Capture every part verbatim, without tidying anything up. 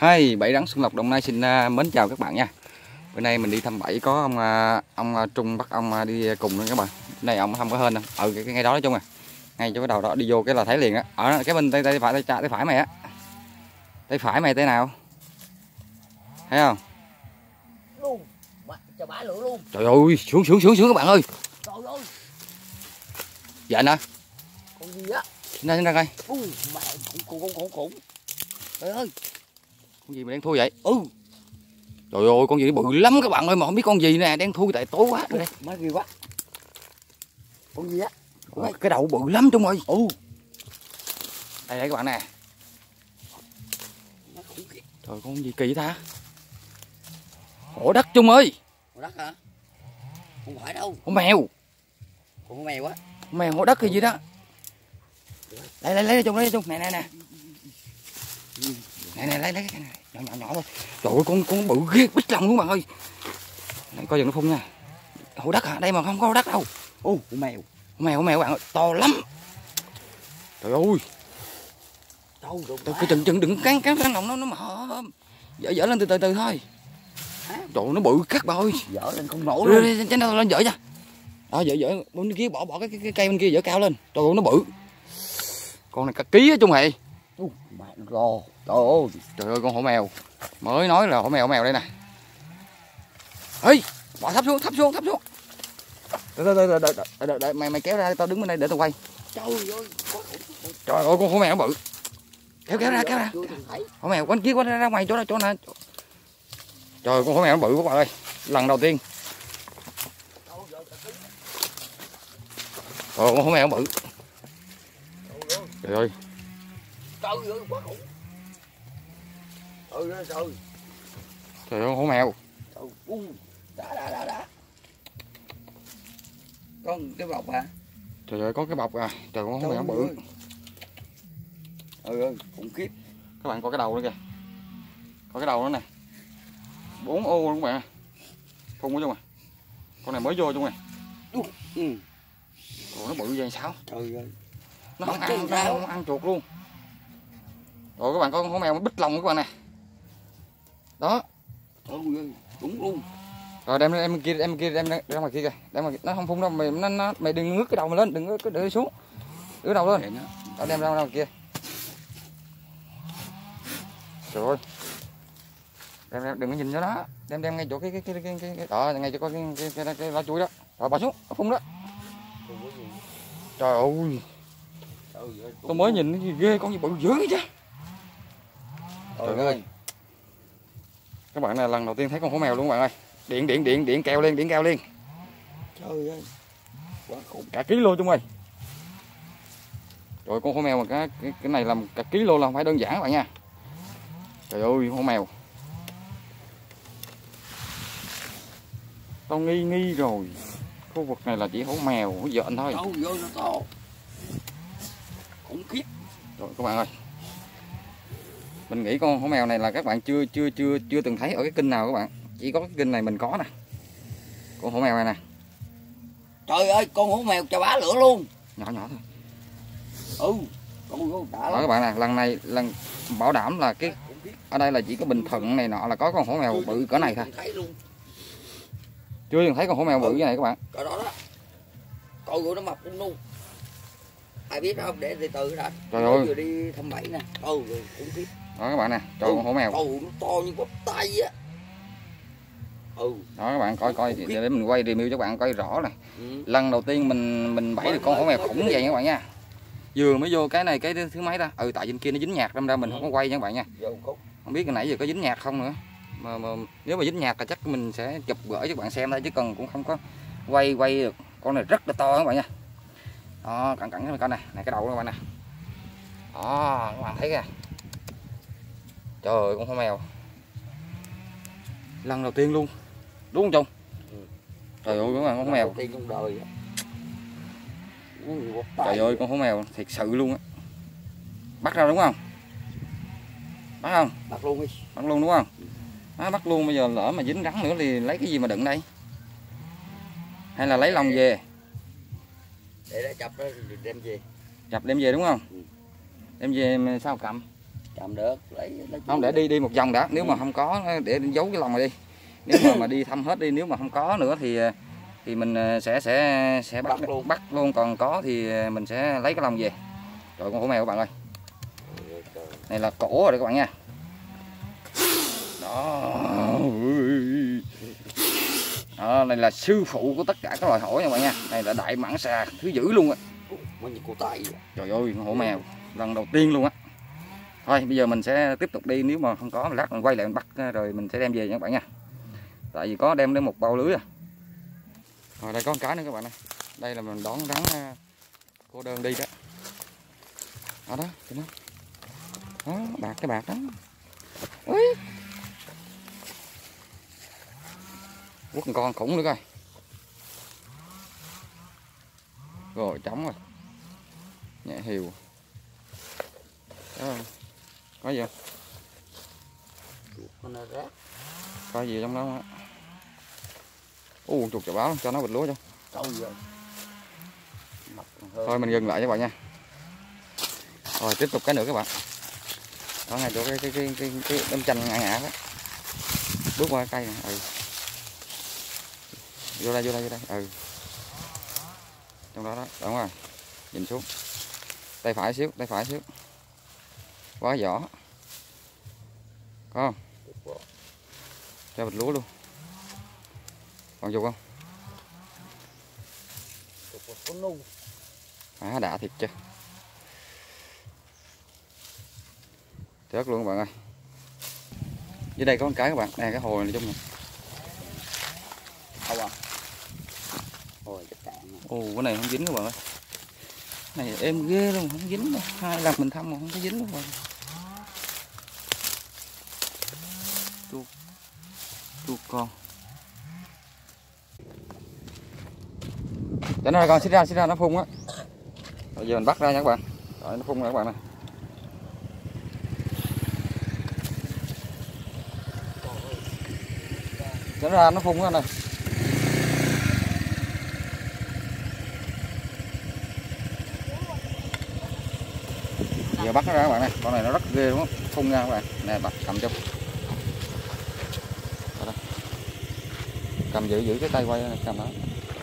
Hai Bẫy Rắn Xuân Lộc Đồng Nai xin uh, mến chào các bạn nha. Bữa nay mình đi thăm bẫy có ông uh, ông uh, Trung bắt ông uh, đi cùng nữa các bạn. Bữa nay ông không có hên đâu. Ừ cái, cái ngay đó nói chung à. Ngay chỗ cái đầu đó đi vô cái là thấy liền á. Ở cái bên tay tay phải tay trái tay phải mày á. Tay phải mày tay nào? Thấy không? Luôn. Cho bả lửa luôn. Trời ơi, xuống xuống xuống xuống các bạn ơi. Trời ơi. Dạ nè. Con gì á? Ra ra coi. U mẹ cũng cũng cũng cũng. Trời ơi. Con gì mà đen thui vậy? Ừ. Trời ơi, con gì bự lắm các bạn ơi mà không biết con gì nè, đen thui tại tối quá. Đây. Má ghê quá. Con gì á? Ôi, cái đầu bự lắm Trung ơi. Ừ. Đây đây các bạn nè. Trời con gì kỳ ta? Hổ đất Trung ơi. Hổ đất hả? Không phải đâu. Hổ mèo. Con hổ mèo á. Hổ mèo hổ đất hay gì đó. Đây lấy lấy Trung lấy Trung nè nè nè. Nè nè lấy lấy cái này nhỏ nhỏ nhỏ thôi. Trời ơi con con bự ghê bít lòng luôn bạn ơi. Này coi dừng nó phun nha. Hổ đất hả? Đây mà không có hổ đất đâu. Ô hổ mèo. Hổ mèo hổ mèo bạn ơi, to lắm. Trời ơi. Trời cái chừng chừng đừng cắn cắn cắn lòng nó nó mà dở dở lên từ từ từ thôi. Trời nó bự các bạn ơi. Dở lên không nổi luôn. Trên nó lên dở nha. Đó dở dở bên kia bỏ bỏ cái, cái, cái cây bên kia dở cao lên. Trời ơi nó bự. Con này cả ký á Trung Hề. Mẹ nó to. Trời ơi. Trời ơi con hổ mèo. Mới nói là hổ mèo hổ mèo đây nè. Ê, bỏ thấp xuống, thấp xuống, thấp xuống. Đợi đợi đợi đợi đợi đợi mày mày kéo ra tao đứng bên đây để tao quay. Trời ơi. Trời ơi con hổ mèo nó bự. Kéo kéo ra kéo ra. Hổ mèo quanh kia quanh ra, ra ngoài chỗ đó chỗ này. Trời ơi con hổ mèo nó bự các bạn ơi. Lần đầu tiên. Trời ơi con hổ mèo nó bự. Trời ơi. Trời ơi quá khủng. Trời ơi trời. Trời ơi hổ mèo. Trời ơi. Đã đã đã đã. Con cái bọc hả? Trời ơi có cái bọc à. Trời con hổ mèo nó bự. Trời ơi khủng khiếp. Các bạn coi cái đầu nữa kìa. Coi cái đầu nữa nè. Bốn ô luôn các bạn. Phun quá chung à. Con này mới vô chung này. Ừ. Ủa nó bự vậy sao? Trời ơi. Nó không ăn, nó không ăn chuột luôn. Rồi các bạn coi con hổ mèo nó bít lòng các bạn nè. Đó. Trời ơi, đúng luôn. Rồi đem em kia em kia đem ra ngoài kia kìa. Đem ngoài, nó không phun đâu mày nó, nó mày đừng ngước cái đầu mày lên, đừng có để xuống. Ngước đầu lên. Đó đem ra ngoài kia. Trời ơi. Đem, đem đừng có nhìn nó đó. Đem đem ngay chỗ cái cái cái cái cái, cái đó ngay chỗ có cái cái cái, cái, cái lá chuối đó. Rồi bỏ xuống, nó phun đó. Trời ơi. Tôi mới nhìn cái gì ghê con gì bự dữ chứ. Trời ơi. Các bạn này lần đầu tiên thấy con hổ mèo luôn các bạn ơi. Điện điện điện điện keo lên, điện keo lên. Trời ơi. Quá khủng. Cả ký lô chung ơi. Trời con hổ mèo mà cái, cái cái này làm cả ký lô là không phải đơn giản các bạn nha. Trời ơi hổ mèo. Tao nghi nghi rồi. Khu vực này là chỉ hổ mèo, hổ dợn thôi. Đâu vô nó to. Khủng khiếp. Rồi các bạn ơi. Mình nghĩ con hổ mèo này là các bạn chưa chưa chưa chưa từng thấy ở cái kênh nào các bạn. Chỉ có cái kênh này mình có nè. Con hổ mèo này nè. Trời ơi, con hổ mèo cho bá lửa luôn. Nhỏ nhỏ thôi. Ừ. Con đã lắm. Đó các bạn nè, lần này lần bảo đảm là cái ở đây là chỉ có Bình Thuận này nọ là có con hổ mèo bự cỡ này thôi. Chưa từng thấy con hổ mèo bự như này các bạn. Cỡ đó đó. Coi nó mập luôn luôn. Ai biết không, để từ từ đã. Trời ơi. Vừa đi thăm bẫy nè. Ừ, khủng khiếp. Đó các bạn nè, trời ừ. Con hổ mèo. Ừ, nó to như bắp tay á. Ừ. Đó các bạn coi coi để mình quay review cho các bạn coi rõ này. Ừ. Lần đầu tiên mình mình bẫy được con hổ mèo khủng vậy các bạn nha. Vừa mới vô cái này cái thứ mấy ta? Ừ tại trên kia nó dính nhạc đâm ra mình không có quay nha các bạn nha. Không biết cái nãy giờ có dính nhạc không nữa. Mà, mà nếu mà dính nhạc là chắc mình sẽ chụp gửi cho các bạn xem thôi chứ cần cũng không có quay quay được. Con này rất là to các bạn nha. Đó, cẩn cẩn con này, này cái đầu các bạn nè. Đó, các bạn thấy kìa. Trời ơi con hổ mèo. Lần đầu tiên luôn. Đúng không Trung? Ừ. Trời ơi các bạn con hổ mèo. Tiên trong đời. Trời ơi con hổ mèo thiệt sự luôn á. Bắt ra đúng không? Bắt không? Bắt luôn đi. Bắt luôn đúng không? Đó, bắt luôn bây giờ lỡ mà dính rắn nữa thì lấy cái gì mà đựng đây? Hay là lấy lồng về? Để đã chập đó thì đem về. Chập đem về đúng không? Ừ. Đem về mà sao cầm? làm được lấy không, để đi đi một vòng đã, nếu mà không có để giấu cái lồng này đi, nếu mà mà đi thăm hết đi, nếu mà không có nữa thì thì mình sẽ sẽ sẽ bắt bắt luôn, bắt luôn. Còn có thì mình sẽ lấy cái lồng về. Rồi con hổ mèo các bạn ơi, này là cổ rồi đấy các bạn nha. Đó. Đó, này là sư phụ của tất cả các loài hổ nha các bạn nha. Này là đại mãng xà thứ dữ luôn á. Trời ơi, con hổ mèo lần đầu tiên luôn á. Thôi bây giờ mình sẽ tiếp tục đi, nếu mà không có lát mình quay lại mình bắt rồi mình sẽ đem về nha các bạn nha. Tại vì có đem đến một bao lưới à. Rồi đây có một cái nữa các bạn ơi. Đây là mình đón rắn cô đơn đi đó. Đó đó, đó. Đó, bạc cái bạc đó. Ui. Quất một con khủng nữa coi. Rồi trống rồi. Nhẹ hiều. Đó. Có gì không? Có gì trong đó không? Ồ, chuột chà báo cho nó bịch lúa cho. Thôi mình dừng lại các bạn nha. Rồi tiếp tục cái nữa các bạn. Đó ngay chỗ cái cái cái cái, cái đâm chanh ngã ngã đó. Bước qua cây này. Ừ. Vô đây vô đây vô đây. Ừ. Trong đó đó, đúng rồi. Nhìn xuống. Tay phải xíu, tay phải xíu. Quá vỏ. Có không? Cho bịch lúa luôn. Còn dục không? À, đã thịt chưa? Rớt luôn các bạn ơi. Dưới đây có một cái các bạn, nè cái hồ này chung này. Không à? Ôi cái cạn. Ồ, cái này không dính các bạn ơi. Cái này êm ghê luôn, không dính đâu. Hai lần mình thăm mà không có dính luôn các bạn. Chuột. Chuột con. Cho nó ra con, xích ra, xích ra nó phun á. Bây giờ mình bắt ra nha các bạn. Rồi nó phun rồi các bạn này. Cho nó ra nó phun á này. Giờ bắt nó ra các bạn này, con này nó rất ghê đúng không? Phun ra các bạn. Nè bắt cầm chung. Cầm giữ giữ cái tay quay này, cầm đó.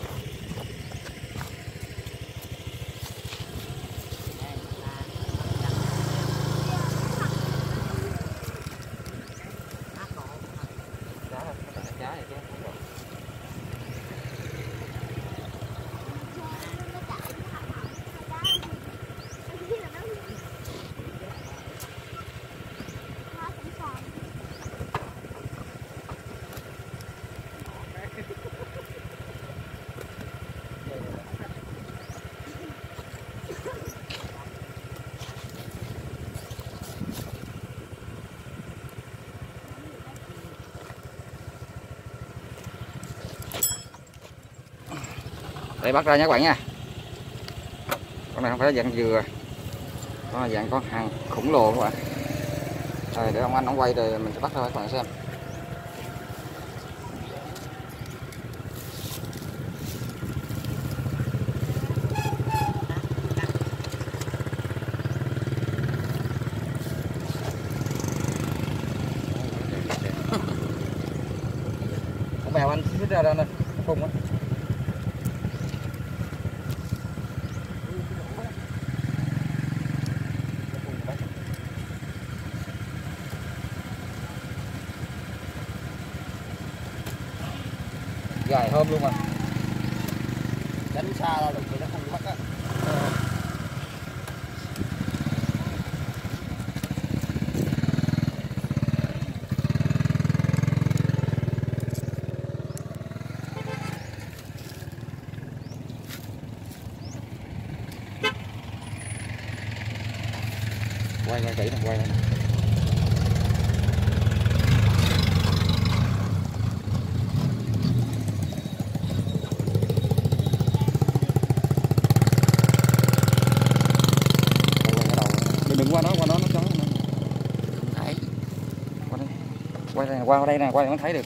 Đây bắt ra nha các bạn nha. Con này không phải là dạng dừa, nó là dạng con hàng khổng lồ các bạn. Rồi để ông anh ông quay rồi mình sẽ bắt ra các bạn xem. Con mèo anh xích ra ra nè, phun á. Dài hôm luôn mà. Tránh xa ra được thì nó không bắt á. Quay quay kỹ nè, quay nè. Đừng qua đó, qua đó nó chó. Không thấy. Qua đây. Quay đây, qua đây nè, quay nó thấy được.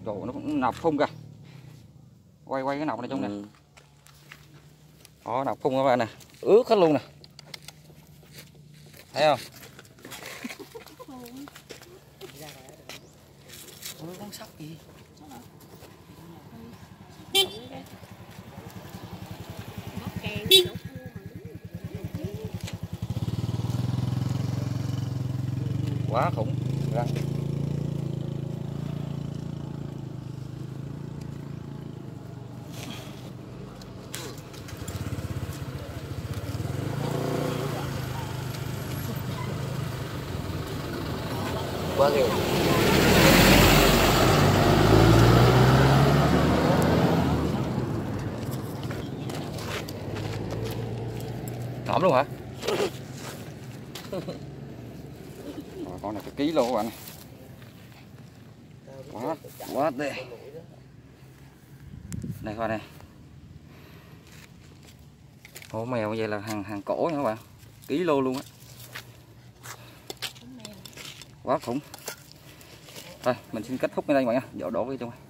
Trời nó cũng nọc phun kìa. Quay quay cái nọc này trong ừ. nè. Đó nọc phun các bạn nè, ướt hết luôn nè. Thấy không? Ôi, con sóc gì? Quá khủng. Ra. Quá ghê. Ngõm luôn hả? Rồi, con này cái ký luôn các bạn này. Quá quá tê. Đây coi này. Hổ mèo vậy là hàng hàng cổ nha các bạn. Ký lô luôn á. Quá khủng. Thôi mình xin kết thúc ở đây các bạn nha. Dạo đổ cái trong đây.